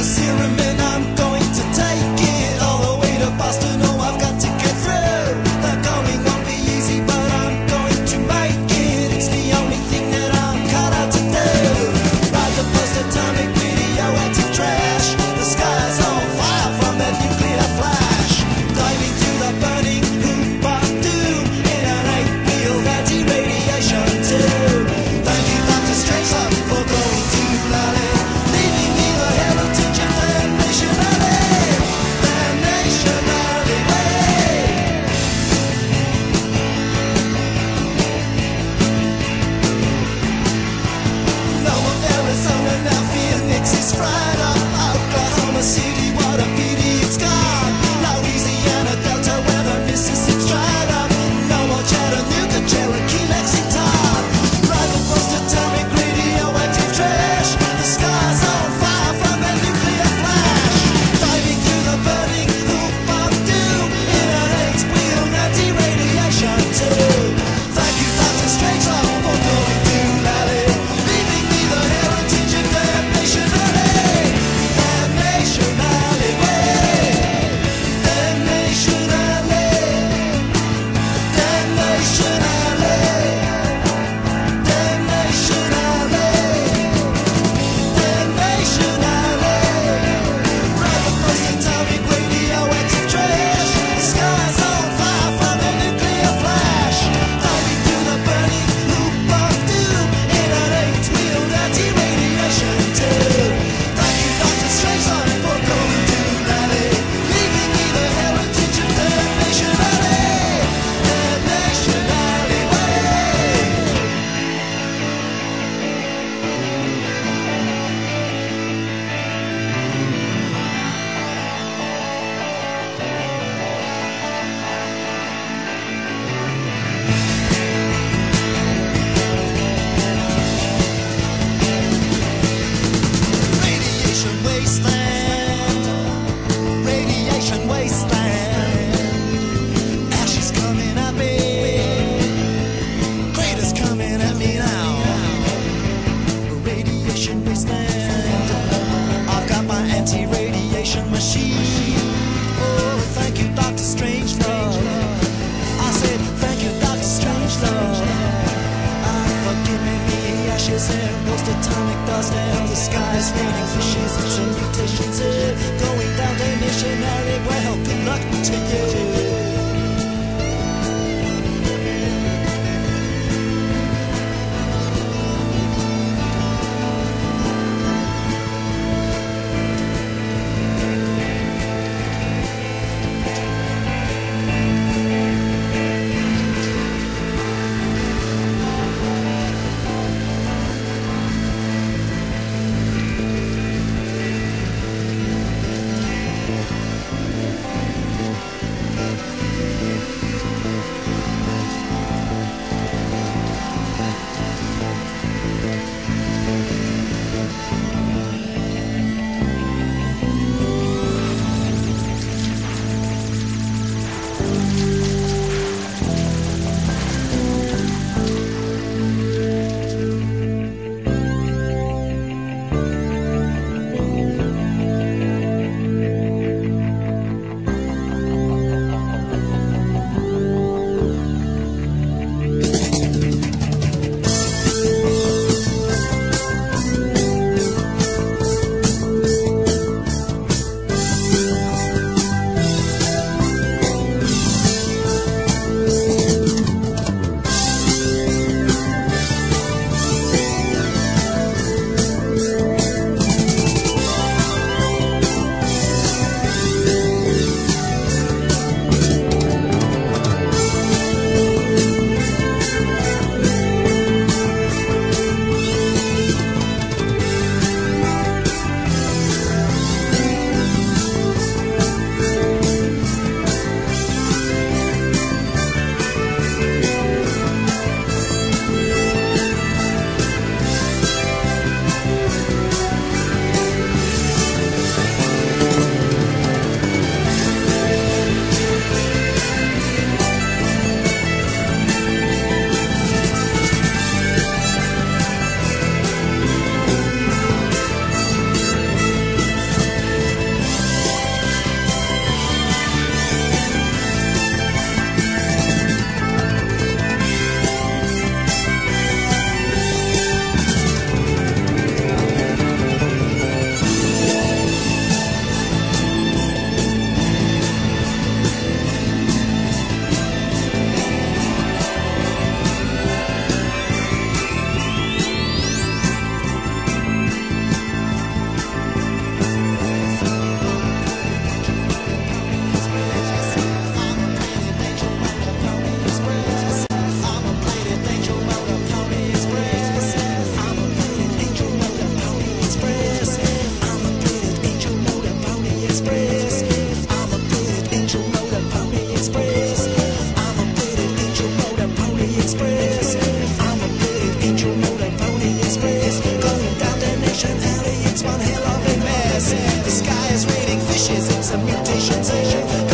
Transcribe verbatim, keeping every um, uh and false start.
the serum and I'm going to take it all the way to Boston. Oh, I've got to get through. The going won't be easy, but I'm going to make it. It's the only thing that I'm cut out to do. Ride the post-atomic radioactive trash. The sky's on fire from that nuclear flash. Diving through the burning hoop of doom in an eight-wheeled anti-radiation tube. Thank you, Doctor Strangelove, for going to Lally, leaving me the heritage of Damnation Alley. Damnation Alleyway. No more Arizona, now Phoenix is fried up. Oklahoma City, what a pity it's gone. Louisiana Delta, where the Mississippi's dried up. No more Chattanooga, Cherokee, Lexington. Rival post-atomic radioactive trash. The sky's on fire from that nuclear flash. Diving through the burning hoop of doom in an eight-wheeled anti-radiation tube. Thank you, Doctor Strangelove, for going to Lally, leaving me the heritage of Damnation Alley. Damnation Alleyway. Damnation Alley. Damnation Alley. Damnation Alley. Damnation Alley. Ride the post-atomic radioactive trash. The sky's on fire from a nuclear flash. Diving through the burning loop of doom in an eight-wheeled anti-radiation tube. Thank you, Doctor Strangelove, for going to Lally, leaving me the heritage of Damnation Alley. Damnation Alleyway. Radiation wasteland. Radiation wasteland. Ashes coming at me. Craters coming at me now. Radiation wasteland. I've got my anti-radiation machine. Oh, thank you, Doctor Strangelove. I said, thank you, Doctor Strangelove. Ah, for giving me ashes and post-atomic dust and the sky's raining for shits and mutations. eh, Going down Damnation Alley. Well, good luck to you. The sky is raining fishes, it's a mutation station.